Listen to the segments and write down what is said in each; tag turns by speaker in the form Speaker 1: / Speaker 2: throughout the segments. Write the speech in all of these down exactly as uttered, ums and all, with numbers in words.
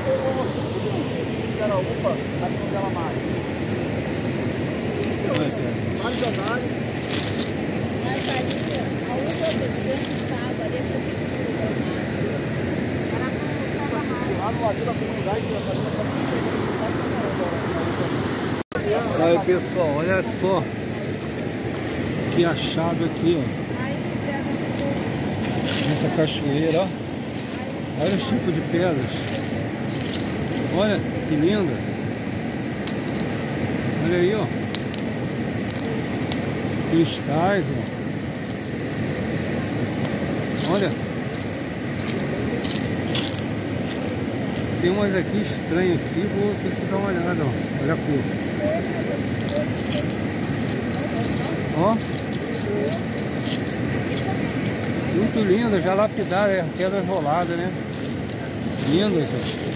Speaker 1: Opa, aqui não dela mais. Vários andares.
Speaker 2: Mas ali, a outra vez que estava ali, era para mais.
Speaker 1: Lá no vazio da comunidade,
Speaker 3: Aí pessoal, olha só que achado aqui, ó. Nessa cachoeira, ó. Olha o tipo de pedras. Olha que linda. Olha aí, ó. Cristais, ó. Olha. Tem umas aqui estranhas aqui, vou ter que dar uma olhada, ó. Olha a cor. Ó. Muito linda, já lapidaram, é pedra rolada, né? Lindas, ó.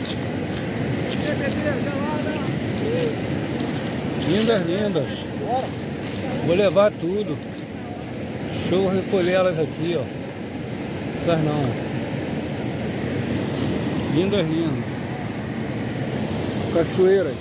Speaker 3: Lindas, lindas. Vou levar tudo. Deixa eu recolher elas aqui, ó. Essas não. Lindas, lindas. Cachoeiras.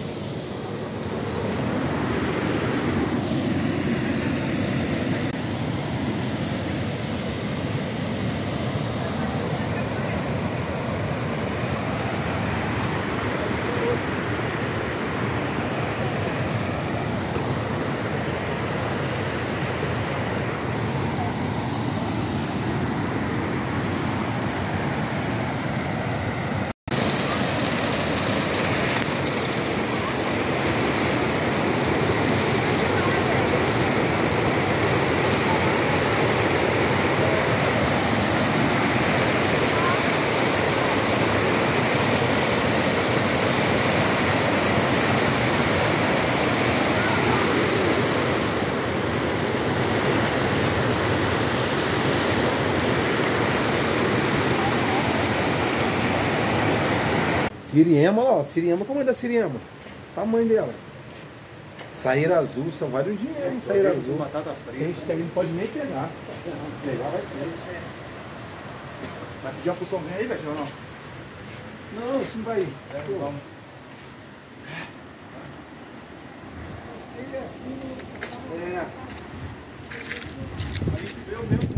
Speaker 1: Siriema, ó, Siriema, tamanho da Siriema. Tamanho dela. Saíra azul, são vários dinheiros em saíra azul.
Speaker 4: Batata frita.
Speaker 1: Você não pode nem pegar. Pegar vai ter.
Speaker 4: Vai pedir uma porçãozinha aí, velho, ou não?
Speaker 1: Não, isso não vai.
Speaker 4: É, vamos.
Speaker 1: É.
Speaker 4: A gente veio mesmo.